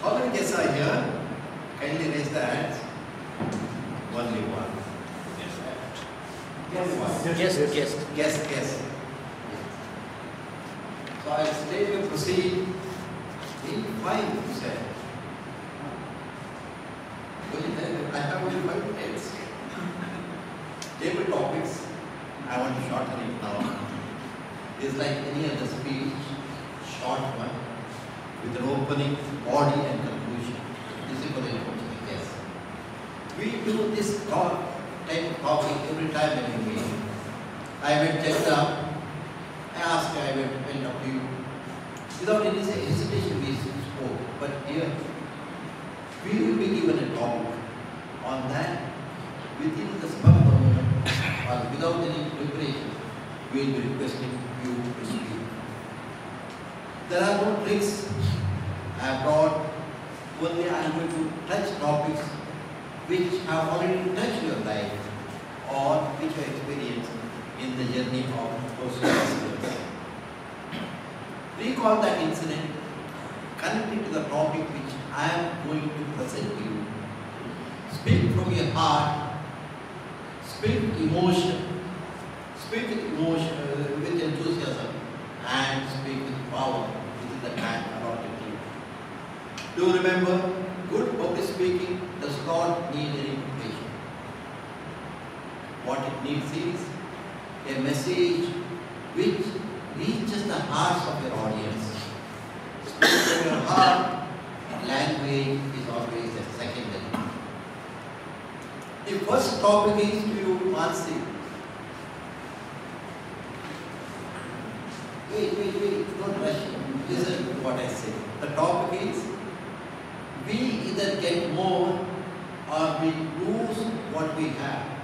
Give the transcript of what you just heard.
How many guests are here? Kindly raise the hands. Only one. Guest. So I'll straight away proceed in 5 you said. I have only 5 minutes. Table topics, I want to shorten it now. It's like any other speech, short one, with an opening, body and conclusion. This is for the important, yes. We do this type of topic every time when we meet. I went Jeddah, I asked, I went up to you. Without any hesitation we spoke, but here, we will be given a talk on that within the spur of the moment, or without any preparation, we will be requesting you to speak. There are no tricks I have brought, only I am going to touch topics which have already touched your life or which you experienced in the journey of those incidents. Recall that incident, connect it to the topic which I am going to present to you. Speak from your heart, speak with emotion, speak with enthusiasm, and speak with power within the time allotted to you. Do remember, good public speaking does not need any preparation. What it needs is a message which reaches the hearts of your audience. Speak from your heart, language is always a secondary. The first topic is to you, Mansi. Wait, don't rush. Listen to what I say. The topic is, we either get more or we lose what we have.